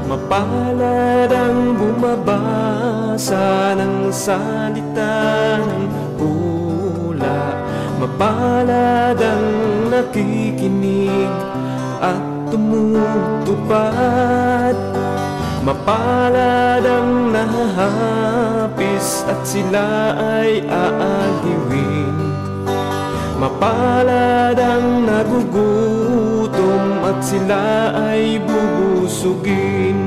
Mapalad ang bumabasa ng salita ng pula. Mapalad ang nakikinig at tumutupad. Mapalad ang nahahapis at sila ay aaliwin. Mapalad ang nagugutom at sila ay bubusugin.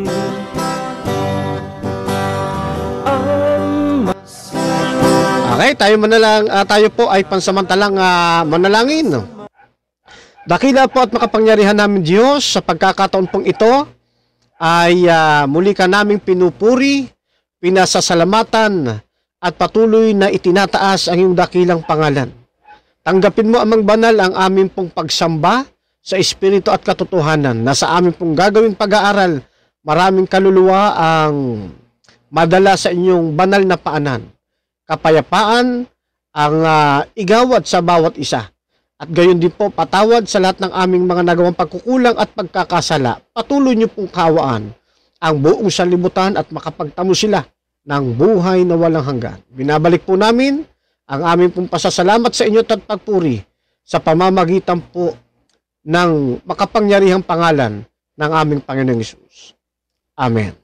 Okay, tayo po ay pansamantalang manalangin. Dakila po at makapangyarihan namin Diyos, sa pagkakataon pong ito ay muli ka naming pinupuri, pinasasalamatan at patuloy na itinataas ang iyong dakilang pangalan. Tanggapin mo amang banal ang aming pong pagsamba sa espiritu at katotohanan na sa aming pong gagawing pag-aaral, maraming kaluluwa ang madala sa inyong banal na paanan. Kapayapaan ang igawad sa bawat isa. At gayon din po patawad sa lahat ng aming mga nagawang pagkukulang at pagkakasala. Patuloy niyo pong kawaan ang buong sanlibutan at makapagtamo sila ng buhay na walang hanggan. Binabalik po namin ang aming pong pasasalamat sa inyo at pagpuri sa pamamagitan po ng makapangyarihang pangalan ng aming Panginoong Hesus. Amen.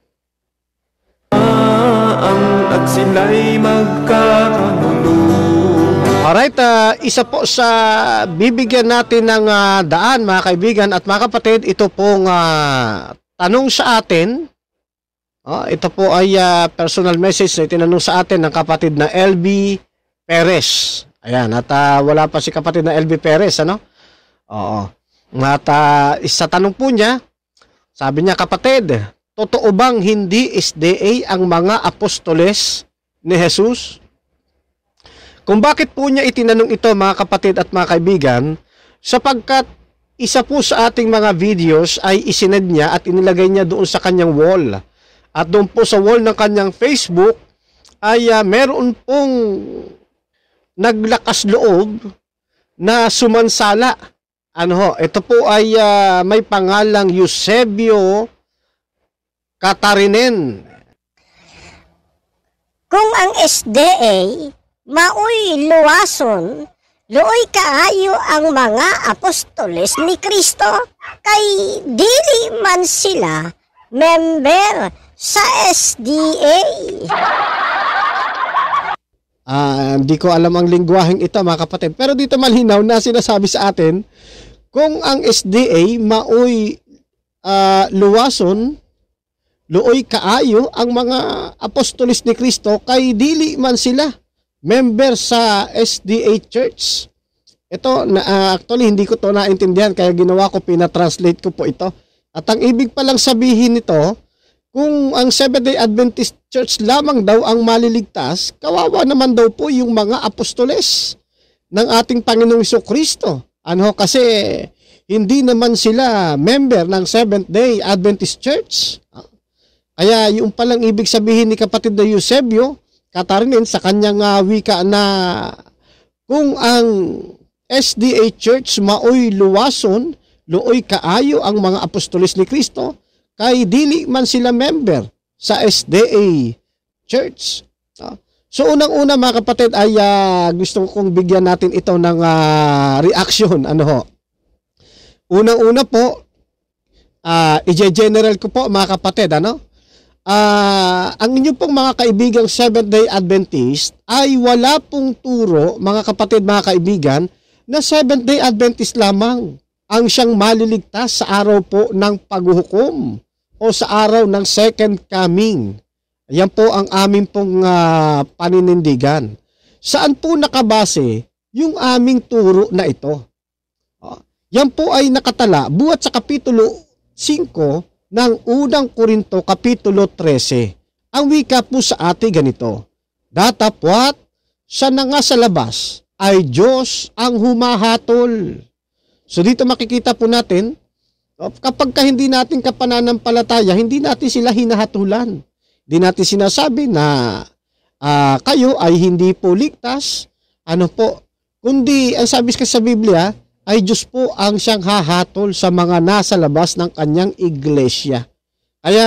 At sila'y magkakanuluhan. Alright, isa po sa bibigyan natin ng daan mga kaibigan at mga kapatid, ito pong tanong sa atin. Ito po ay personal message na itinanong sa atin ng kapatid na LB Perez. Ayan, at wala pa si kapatid na LB Perez, ano? Oo. At isa tanong po niya, sabi niya, kapatid, totoo bang hindi SDA ang mga apostoles ni Jesus? Kung bakit po niya itinanong ito mga kapatid at mga kaibigan, sapagkat isa po sa ating mga videos ay isinad niya at inilagay niya doon sa kanyang wall. At doon po sa wall ng kanyang Facebook ay meron pong naglakas loob na sumansala. Ito po ay may pangalang Eusebio Katarinen. Kung ang SDA maoy luwason, looy kaayo ang mga apostoles ni Kristo, kay dili man sila member sa SDA. Hindi ko alam ang lingwaheng ito mga kapatid, pero dito malinaw na sinasabi sa atin, kung ang SDA maoy luwason, looy kaayo ang mga apostoles ni Kristo, kay dili man sila member sa SDA Church. Ito, actually hindi ko to naintindihan, kaya ginawa ko, pinatranslate ko po ito. At ang ibig palang sabihin nito, kung ang Seventh-day Adventist Church lamang daw ang maliligtas, kawawa naman daw po yung mga apostoles ng ating Panginoong Jesucristo. Kasi hindi naman sila member ng Seventh-day Adventist Church. Kaya yung palang ibig sabihin ni kapatid na Eusebio Katarinen sa kanyang wika na kung ang SDA Church maoy luwason, looy kaayo ang mga apostoles ni Kristo, kay dili man sila member sa SDA Church. So unang-una mga kapatid ay gusto kong bigyan natin ito ng reaction. Unang-una po, i-general ko po mga kapatid, ang inyong pong mga kaibigang Seventh-day Adventist ay wala pong turo, mga kapatid, mga kaibigan, na Seventh-day Adventist lamang ang siyang maliligtas sa araw po ng paghuhukom o sa araw ng second coming. Yan po ang aming pong paninindigan. Saan po nakabase yung aming turo na ito? Yan po ay nakatala buhat sa Kapitulo 5 ng unang Korinto Kapitulo 13. Ang wika po sa atin ganito, datapwat siya na nga sa labas ay Diyos ang humahatol. So dito makikita po natin, kapag hindi natin kapananampalataya, hindi natin sila hinahatulan. Hindi natin sinasabi na kayo ay hindi po ligtas, kundi ang sabi sa Biblia, ay Diyos po ang siyang hahatol sa mga nasa labas ng kanyang iglesia. Kaya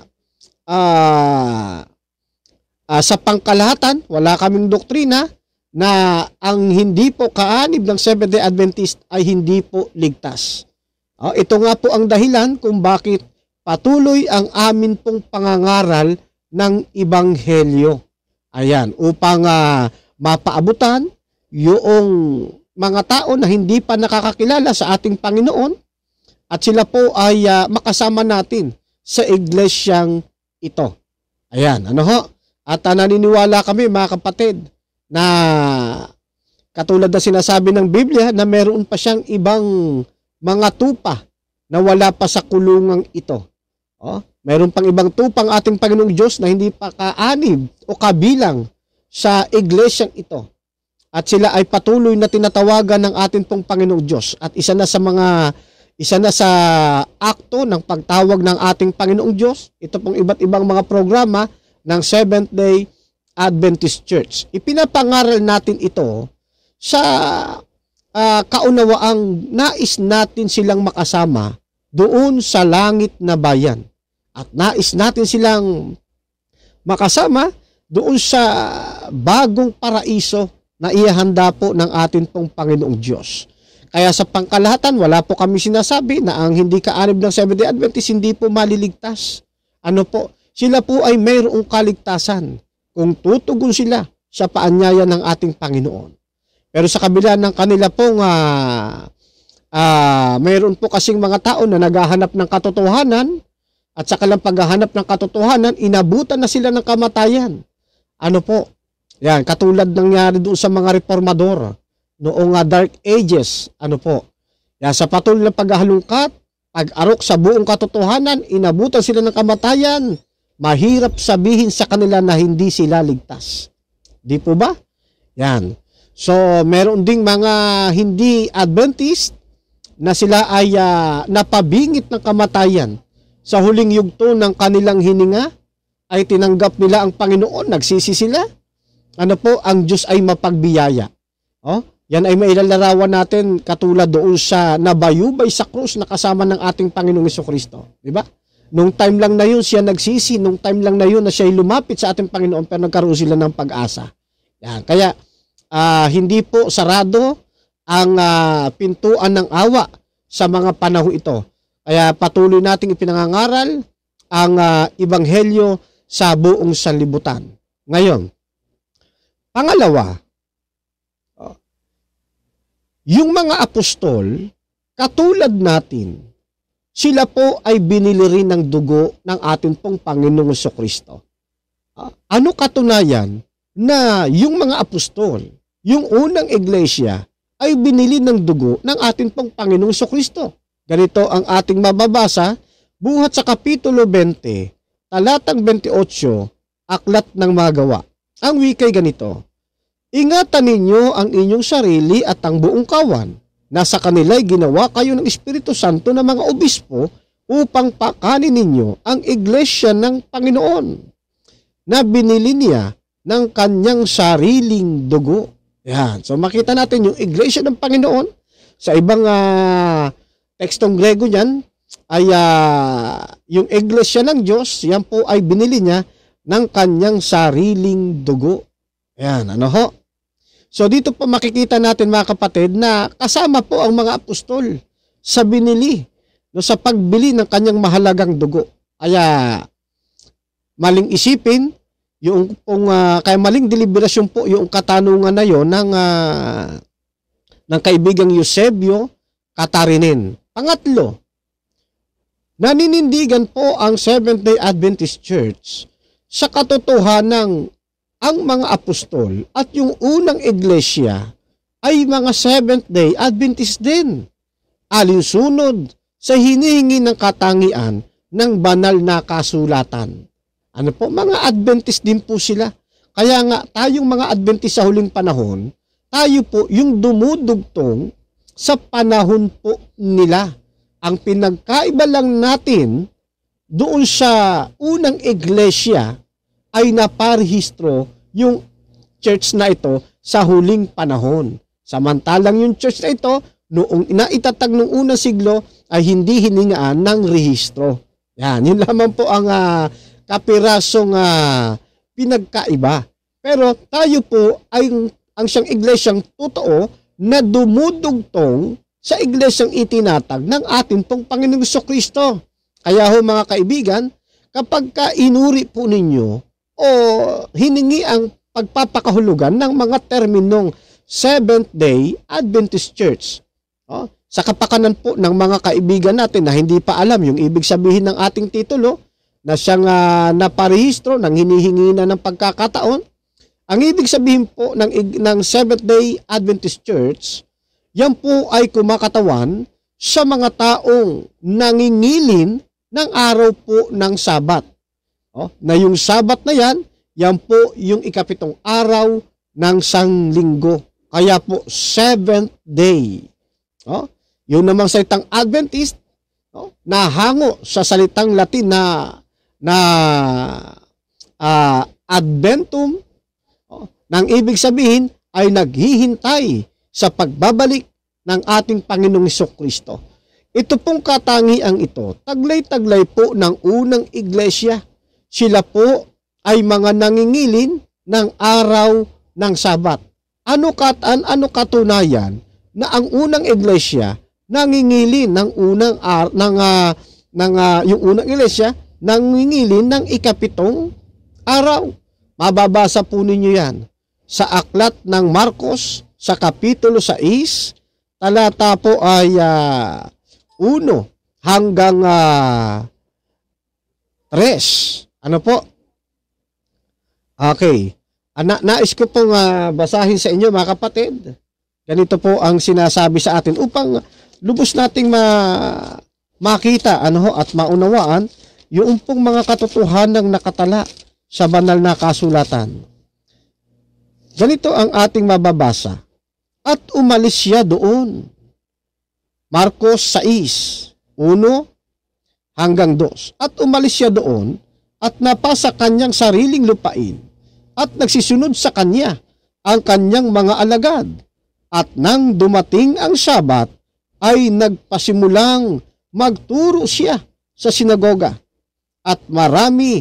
sa pangkalahatan, wala kaming doktrina na ang hindi po kaanib ng Seventh-day Adventist ay hindi po ligtas. Ito nga po ang dahilan kung bakit patuloy ang amin pong pangangaral ng Ebanghelyo. Ayan, upang mapaabutan yung mga tao na hindi pa nakakakilala sa ating Panginoon at sila po ay makasama natin sa iglesyang ito. Ayan, ano ho? At naniniwala kami mga kapatid na katulad na sinasabi ng Biblia na meron pa siyang ibang mga tupa na wala pa sa kulungang ito. Meron pang ibang tupang ating Panginoong Diyos na hindi pa kaanib o kabilang sa iglesyang ito. At sila ay patuloy na tinatawagan ng ating pong Panginoong Diyos. At isa na sa akto ng pagtawag ng ating Panginoong Diyos, ito pong iba't ibang mga programa ng Seventh-day Adventist Church. Ipinapangaral natin ito sa kaunawaang nais natin silang makasama doon sa langit na bayan. At nais natin silang makasama doon sa bagong paraiso na ihahanda po ng atin pong Panginoong Diyos. Kaya sa pangkalahatan, wala po kami sinasabi na ang hindi kaanib ng Seventh-day Adventist hindi po maliligtas. Ano po? Sila po ay mayroong kaligtasan kung tutugon sila sa paanyaya ng ating Panginoon. Pero sa kabila ng kanila pong mayroon po kasing mga tao na naghahanap ng katotohanan at sa kalang paghahanap ng katotohanan, inabutan na sila ng kamatayan. Ano po? Yan, katulad nangyari doon sa mga reformador noong Dark Ages. Ano po? Yan, sa patuloy na paghahalungkat, pag-arok sa buong katotohanan, inabutan sila ng kamatayan. Mahirap sabihin sa kanila na hindi sila ligtas. Di po ba? Yan. So, meron ding mga hindi Adventist na sila ay napabingit ng kamatayan. Sa huling yugto ng kanilang hininga, ay tinanggap nila ang Panginoon, nagsisi sila. Ano po? Ang Diyos ay mapagbiyaya. Yan ay mailalarawan natin katulad doon sa nabayubay sa krus na kasama ng ating Panginoong Jesucristo. Di ba? Nung time lang na yun, siya nagsisi. Nung time lang na yun na siya lumapit sa ating Panginoon, pero nagkaroon sila ng pag-asa. Yan. Kaya, hindi po sarado ang pintuan ng awa sa mga panahon ito. Kaya patuloy nating ipinangangaral ang Ebanghelyo sa buong sanlibutan. Ngayon, pangalawa, yung mga apostol, katulad natin, sila po ay binili rin ng dugo ng ating pong Panginoong Jesucristo. Ano katunayan na yung mga apostol, yung unang iglesia, ay binili ng dugo ng ating pong Panginoong Jesucristo? Ganito ang ating mababasa, buhat sa Kapitulo 20, talatang 28, Aklat ng Mga Gawa. Ang wikay ganito, ingatan ninyo ang inyong sarili at ang buong kawan, na sa kanila'y ginawa kayo ng Espiritu Santo ng mga obispo upang pakanin ninyo ang iglesia ng Panginoon na binili niya ng kanyang sariling dugo. Yan. So makita natin yung iglesia ng Panginoon. Sa ibang tekstong Grego niyan ay yung iglesia ng Diyos, yan po ay binili niya ng kanyang sariling dugo. Yan. Ano ho? So dito po makikita natin mga kapatid na kasama po ang mga apostol sa binili, sa pagbili ng kanyang mahalagang dugo. Kaya maling isipin, kaya maling deliberasyon po yung katanungan na yon ng kaibigang Eusebio Katarinen. Pangatlo, naninindigan po ang Seventh-day Adventist Church sa katotohanang ang mga apostol at yung unang iglesia ay mga Seventh-day Adventist din. Alinsunod sa hinihingi ng katangian ng banal na kasulatan. Ano po? Mga Adventist din po sila. Kaya nga tayong mga Adventist sa huling panahon, tayo po yung dumudugtong sa panahon po nila. Ang pinagkaiba lang natin doon sa unang iglesia ay naparehistro yung church na ito sa huling panahon. Samantalang yung church na ito, noong naitatag ng unang siglo, ay hindi hiningaan ng rehistro. Yan, yun lamang po ang kapirasong pinagkaiba. Pero tayo po ay ang siyang iglesyang totoo na dumudugtong sa iglesyang itinatag ng atin pong Panginoong Jesucristo. Kaya ho mga kaibigan, kapag inuri po ninyo o hiningi ang pagpapakahulugan ng mga terminong Seventh-day Adventist Church, sa kapakanan po ng mga kaibigan natin na hindi pa alam yung ibig sabihin ng ating titulo, na siyang naparehistro ng hinihingi na ng pagkakataon, ang ibig sabihin po ng Seventh-day Adventist Church, yan po ay kumakatawan sa mga taong nangingilin ng araw po ng Sabat. Na yung Sabat na yan po yung ikapitong araw ng sanglinggo. Kaya po, seventh day. Yung namang salitang Adventist, nahango sa salitang Latin na Adventum, nang ibig sabihin ay naghihintay sa pagbabalik ng ating Panginoong Jesucristo. Ito pong katangiang ito, taglay-taglay po ng unang iglesia. Sila po ay mga nangingilin ng araw ng Sabat. Ano katunayan na ang unang iglesia nangingilin ng yung unang iglesia nangingilin ng ikapitong araw? Mababasa po ninyo yan sa aklat ng Marcos sa kapitulo 6, talata po ay 1 hanggang 3. Ano po? Okay. Nais ko pong basahin sa inyo mga kapatid. Ganito po ang sinasabi sa atin upang lubos nating makita at maunawaan yung pong mga katotohanang nakatala sa banal na kasulatan. Ganito ang ating mababasa. At umalis siya doon. Marcos 6, 1 hanggang 2. At umalis siya doon at napasa kanyang sariling lupain at nagsisunod sa kanya ang kanyang mga alagad. At nang dumating ang Sabat, ay nagpasimulang magturo siya sa sinagoga. At marami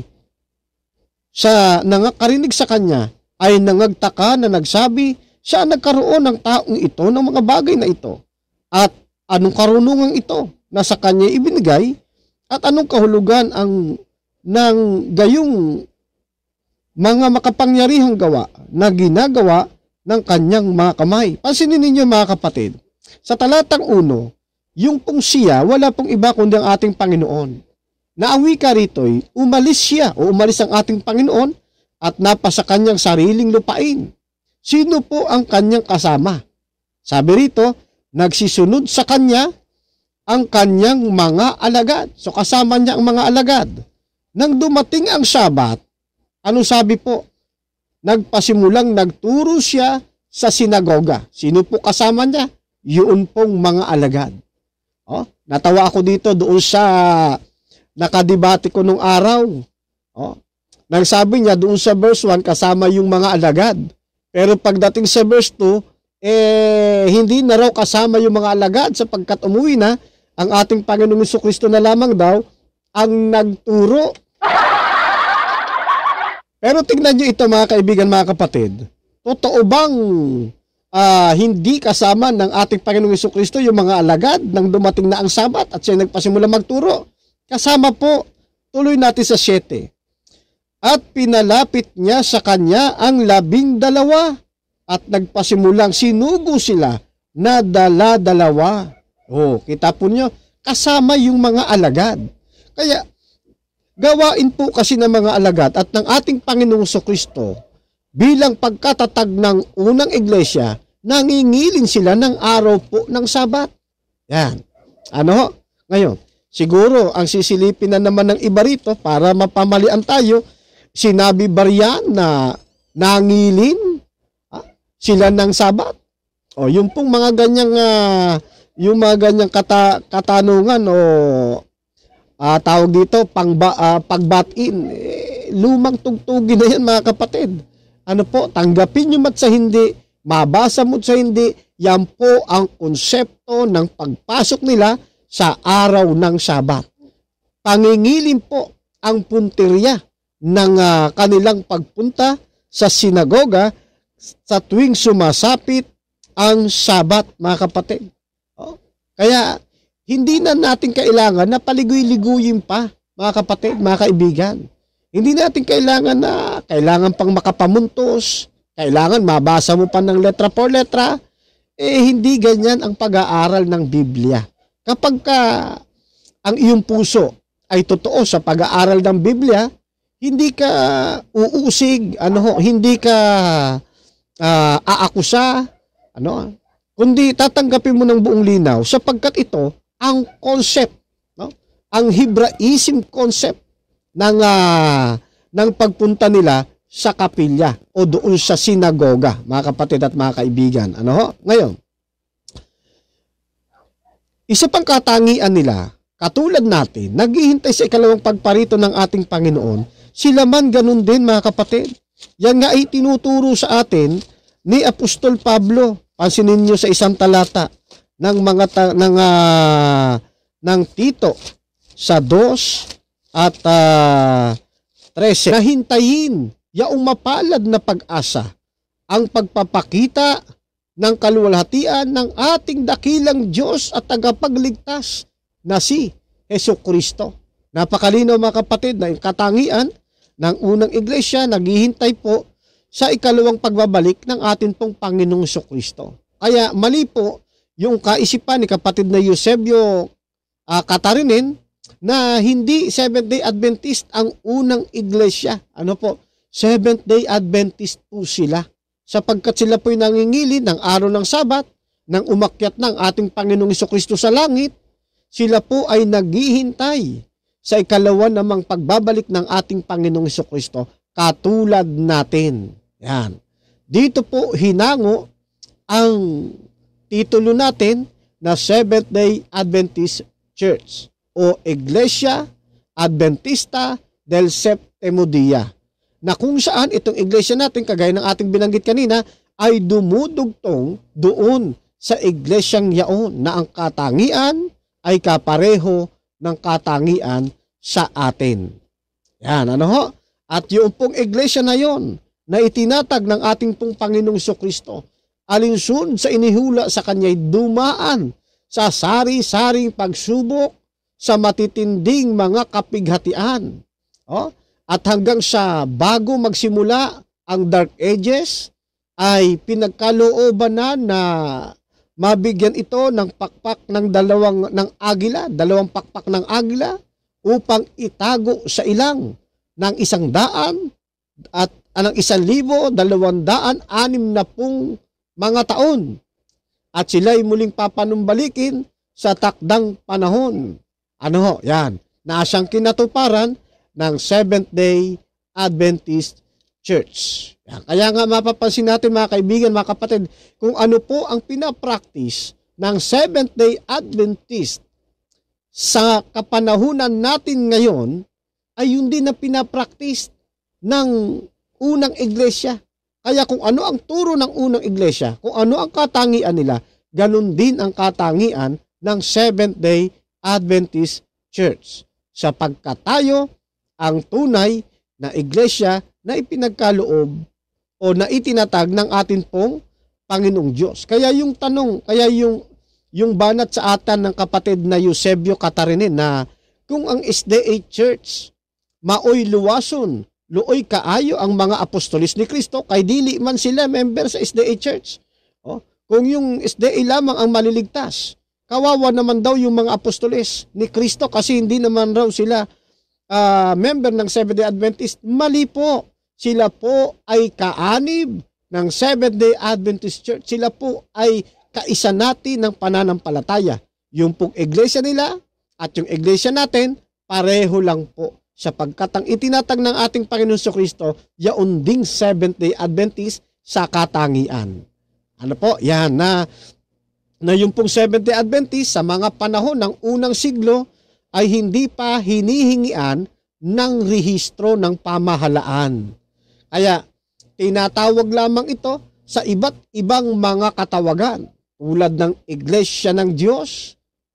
sa nangakarinig sa kanya ay nangagtaka na nagsabi, saan nagkaroon ng taong ito ng mga bagay na ito? At anong karunungan ito na sa kanya ibinigay? At anong kahulugan ng gayong mga makapangyarihang gawa na ginagawa ng kanyang mga kamay? Pansinin ninyo mga kapatid, sa talatang 1, yung pong siya, wala pong iba kundi ang ating Panginoon. Na ang wika rito'y umalis siya o umalis ang ating Panginoon at napasa kanyang sariling lupain. Sino po ang kanyang kasama? Sabi rito, nagsisunod sa kanya ang kanyang mga alagad. So kasama niya ang mga alagad. Nang dumating ang Sabat, ano sabi po? Nagpasimulang nagturo siya sa sinagoga. Sino po kasama niya? Yun pong mga alagad. Natawa ako dito doon sa nakadibati ko nung araw. Nang sabi niya doon sa verse 1, kasama yung mga alagad. Pero pagdating sa verse 2, hindi na raw kasama yung mga alagad sapagkat umuwi na ang ating Panginoong Jesucristo na lamang daw ang nagturo. Pero tingnan nyo ito mga kaibigan, mga kapatid. Totoo bang hindi kasama ng ating Panginoong Jesucristo yung mga alagad nang dumating na ang Sabat at siya nagpasimula magturo? Kasama po. Tuloy natin sa 7. At pinalapit niya sa kanya ang 12 at nagpasimulang sinugo sila na dala-dalawa. Kita po nyo, kasama yung mga alagad. Kaya, gawain po kasi ng mga alagad at ng ating Panginoong Jesucristo bilang pagkatatag ng unang iglesia, nangingilin sila ng araw po ng Sabat. Yan. Ngayon, siguro ang sisilipin na naman ng iba rito para mapamalian tayo, sinabi ba riyan na nangilin sila ng Sabat? Yung pong mga ganyang katanungan tawag dito pagbatin, lumang tugtugin na yan mga kapatid. Tanggapin nyo mat sa hindi, mabasa mo sa hindi, yan po ang konsepto ng pagpasok nila sa araw ng Sabat. pangingilin po ang punteriya ng kanilang pagpunta sa sinagoga sa tuwing sumasapit ang Sabat, mga kapatid. Kaya hindi na natin kailangan na paligoy-liguyin pa, mga kapatid, mga kaibigan. Hindi natin kailangan pang makapamuntos, kailangan mabasa mo pa ng letra por letra. Hindi ganyan ang pag-aaral ng Biblia. Kapag ang iyong puso ay totoo sa pag-aaral ng Biblia, hindi ka uusig, hindi ka aakusa, kundi tatanggapin mo ng buong linaw sapagkat ito ang concept, ang Hebraism concept ng pagpunta nila sa kapilya o doon sa sinagoga, mga kapatid at mga kaibigan. Ngayon, isa pang katangian nila, katulad natin, naghihintay sa ikalawang pagparito ng ating Panginoon, sila man ganun din, mga kapatid. Yan nga ay tinuturo sa atin ni Apostol Pablo. Pansinin niyo sa isang talata ng ng Tito sa 2 at 13. Nahintayin yaong mapalad na pag-asa ang pagpapakita ng kaluwalhatian ng ating dakilang Diyos at tagapagligtas na si Hesukristo. Napakalinaw, mga kapatid, na yung katangian ng unang iglesia naghihintay po sa ikalawang pagbabalik ng atin pong Panginoong Hesukristo. Kaya mali po yung kaisipan ni kapatid na Eusebio Katarinin na hindi Seventh-day Adventist ang unang iglesia. Seventh-day Adventist po sila. Sapagkat sila po'y nangingilin ng araw ng Sabat, nang umakyat ng ating Panginoong Hesukristo sa langit, sila po ay naghihintay sa ikalawa namang pagbabalik ng ating Panginoong Hesukristo katulad natin. Yan. Dito po hinango ang titulo natin na Seventh-day Adventist Church o Iglesia Adventista del Séptimo Día, na kung saan itong iglesia natin, kagaya ng ating binanggit kanina, ay dumudugtong doon sa iglesyang yaon na ang katangian ay kapareho ng katangian sa atin. Yan, At yung pong iglesia na yon na itinatag ng ating pong Panginoong Hesukristo, alinsun sa inihula sa kanya'y dumaan sa sari-saring pagsubok sa matitinding mga kapighatian. At hanggang sa bago magsimula ang Dark Ages, ay pinagkalooban na mabigyan ito ng pakpak ng dalawang pakpak ng agila upang itago sa ilang ng 100 at ng 1,260 mga taon. At sila'y muling papanumbalikin sa takdang panahon. Yan. Naasang kinatuparan ng Seventh-day Adventist Church. Kaya nga mapapansin natin, mga kaibigan, mga kapatid, kung ano po ang pinapractice ng Seventh-day Adventist sa kapanahunan natin ngayon ay yun din na pinapractice ng unang iglesia. Kaya kung ano ang turo ng unang iglesia, kung ano ang katangian nila, ganun din ang katangian ng Seventh-day Adventist Church. Sapagkat tayo ang tunay na iglesia na ipinagkaloob o na itinatag ng atin pong Panginoong Diyos. Kaya yung tanong, yung banat sa atan ng kapatid na Eusebio Katarinin na kung ang SDA Church maoy luwason, looy kaayo ang mga apostolis ni Kristo, kay dili man sila member sa SDA Church. Kung yung SDA lamang ang maliligtas, kawawa naman daw yung mga apostolis ni Kristo kasi hindi naman raw sila member ng Seventh-day Adventist. Mali po. Sila po ay kaanib ng Seventh-day Adventist Church. Sila po ay kaisa natin ng pananampalataya. Yung pong iglesia nila at yung iglesia natin, pareho lang po. Sapagkat ang itinatag ng ating Panginoon Jesucristo, yaon ding Seventh-day Adventist sa katangian. Yan na yung pong Seventh-day Adventist sa mga panahon ng unang siglo ay hindi pa hinihingian ng rehistro ng pamahalaan. Kaya tinatawag lamang ito sa iba't ibang mga katawagan tulad ng Iglesia ng Diyos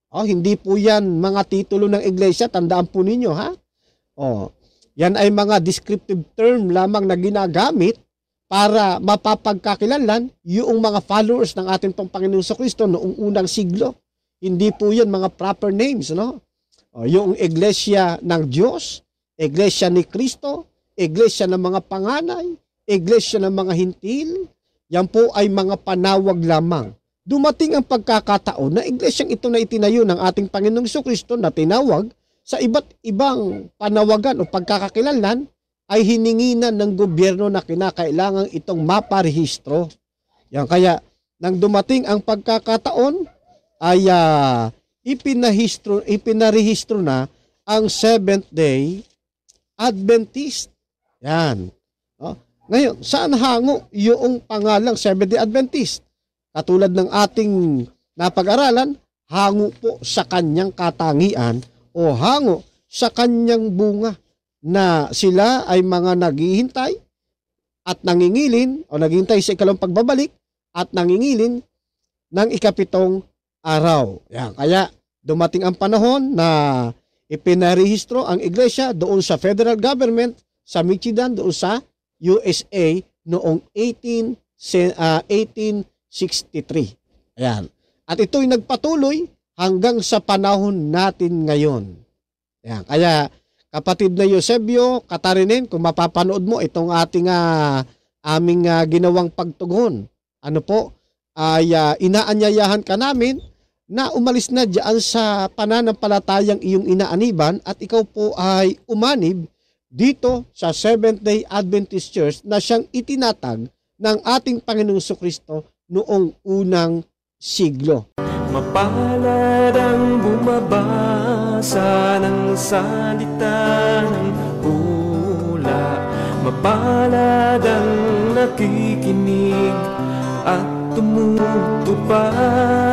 Hindi po yan mga titulo ng iglesia, tandaan po ninyo ha. Yan ay mga descriptive term lamang na ginagamit para mapapagkakilanlan yung mga followers ng ating pong Panginoong Jesucristo noong unang siglo. Hindi po yan mga proper names, no? Yung iglesia ng Diyos, iglesia ni Kristo, iglesia ng mga panganay, iglesia ng mga hintil, yan po ay mga panawag lamang. Dumating ang pagkakataon na iglesyang ito na itinayo ng ating Panginoong Jesucristo na tinawag sa iba't ibang panawagan o pagkakakilanlan ay hininginan ng gobyerno na kinakailangan itong maparehistro. Yan kaya nang dumating ang pagkakataon ay ipinarehistro na ang Seventh-day Adventist. Yan. Ngayon, saan hango yung pangalang Seventh-day Adventist? Katulad ng ating napag-aralan, hango po sa kanyang katangian o hango sa kanyang bunga na sila ay mga naghihintay at nangingilin o naghihintay sa ikalawang pagbabalik at nangingilin ng ikapitong araw. Yan. Kaya dumating ang panahon na ipinarehistro ang iglesia doon sa federal government sa Michigan, doon sa USA noong 1863. Ayan. At ito'y nagpatuloy hanggang sa panahon natin ngayon. Ayan. Kaya kapatid na Eusebio, Katarinen, kung mapapanood mo itong ating aming ginawang pagtugon, ay inaanyayahan ka namin na umalis na diyan sa pananampalatayang iyong inaaniban at ikaw po ay umanib dito sa Seventh-day Adventist Church na siyang itinatag ng ating Panginoong Jesucristo noong unang siglo. Mapalad ang bumabasa ng salita ng hula, mapalad ang nakikinig at tumutupad